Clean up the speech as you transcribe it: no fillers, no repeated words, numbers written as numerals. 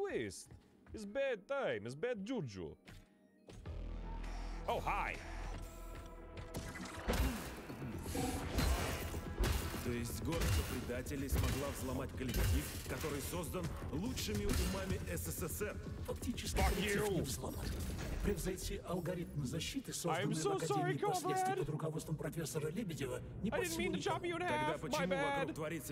twist. It's bad time. It's bad juju. Oh, hi. То есть горстка предателей смогла взломать коллектив, который создан лучшими умами СССР. Фактически Fuck коллектив you. не взломали. Превзойти алгоритмы защиты, созданные so в Академии sorry, впоследствии comrade. под руководством профессора Лебедева, не I под didn't mean to силу chop you in Тогда half. My почему bad. вокруг творится